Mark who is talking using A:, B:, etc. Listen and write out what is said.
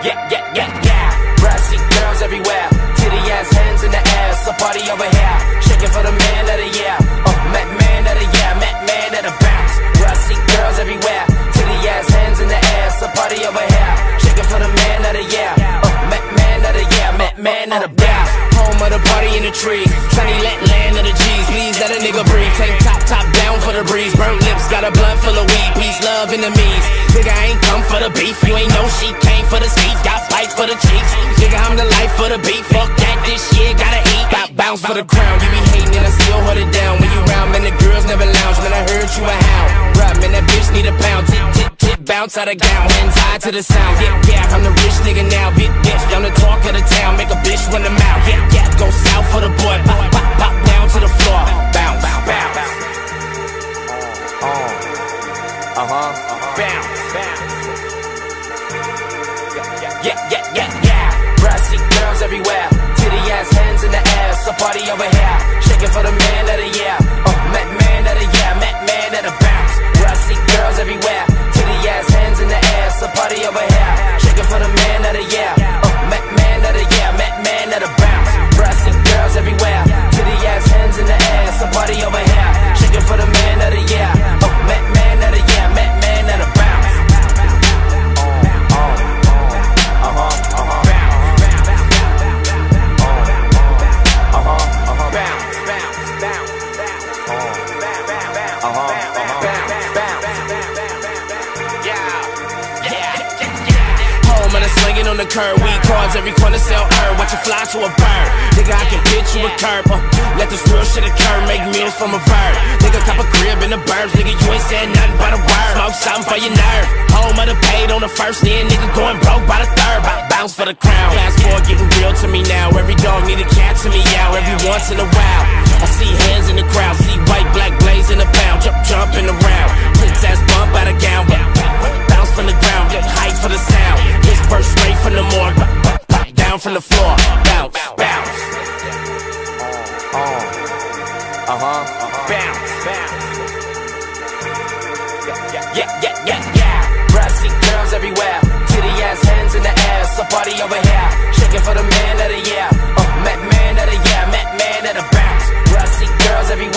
A: Where I see girls everywhere, titty ass, hands in the air, so party over here, shaking for the man of the year. Met man of the year, met man of the bounce. Where I see girls everywhere, titty ass, hands in the air, so party over here, shaking for the man of the year. Met man of the year, met man of the bounce. Home of the party in the trees, sunny land of the G's. Please let a nigga breathe. Tank top down for the breeze. Burnt lips, got a blunt full of weed. Peace, love, enemies. Nigga, I ain't come for the beef. You ain't know she came for the speed. Got bites for the cheeks. Nigga, I'm the life for the beat. Fuck that, this shit gotta eat. Bounce for the crown. You be hating and I still hold it down. When you round, man, the girls never lounge. Man, I heard you a hound. Right, man, that bitch need a pound. Tip, bounce out of gown. Hands high to the sound. Yeah, I'm the rich nigga now. Bitch, I'm the talk of the town. Make a bitch run the mouth. Yeah, go south for the boy. Pop down to the floor. Bounce. Bounce. Where I see girls everywhere, titty ass, hands in the air, so party over here, shaking for the man of the year. Met man of the year, met man of the bounce. Where I see girls everywhere, titty ass, hands in the air, so party over here, shaking for the man of the year. Met man of the year, met man of the bounce. Where I see girls everywhere, titty ass, hands in the air, so party over here, shaking for the man of the year. Met man of the year, met man of the bounce. Slinging on the curb, weed cards, every corner sell herb. Watch you fly to a bird. Nigga, I can pitch you a curb. Let this real shit occur, make meals from a bird. Nigga, cop a crib in the burbs. Nigga, you ain't said nothing but a word. Smoke something for your nerve. Home of the paid on the first, then nigga going broke by the third. Bounce for the crown. Fast forward, getting real to me now. Every dog need a cat to me out. Every once in a while, I see hands in the crowd. See white, black blaze in the pound. Jumping around. Tits ass bump out of gown. Bounce from the ground, get hype for the sound. This verse straight from the morgue, pop down from the floor. Bounce, bounce. Bounce, bounce. Where I see girls everywhere, titty ass, hands in the air, so party over here, shaking for the man of the year. Met man of the year, met man of the bounce. Where I see girls everywhere.